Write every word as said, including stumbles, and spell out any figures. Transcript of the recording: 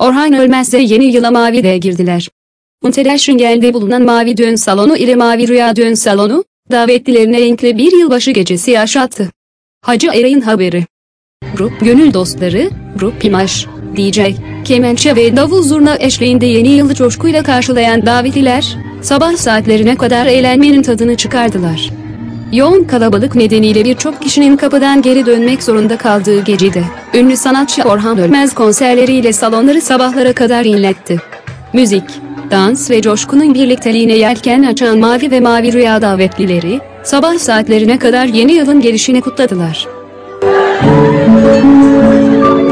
Orhan Ölmez'le yeni yıla Mavi'de girdiler. Untereschingel'de bulunan Mavi Düğün Salonu ile Mavi Rüya Düğün Salonu, davetlilerine renkli bir yılbaşı gecesi yaşattı. Hacı Eray'ın haberi. Grup gönül dostları, grup imaj, D J, kemençe ve davul zurna eşliğinde yeni yılı coşkuyla karşılayan davetliler, sabah saatlerine kadar eğlenmenin tadını çıkardılar. Yoğun kalabalık nedeniyle birçok kişinin kapıdan geri dönmek zorunda kaldığı gecede, ünlü sanatçı Orhan Ölmez konserleriyle salonları sabahlara kadar inletti. Müzik, dans ve coşkunun birlikteliğine yelken açan Mavi ve Mavi Rüya davetlileri, sabah saatlerine kadar yeni yılın gelişini kutladılar.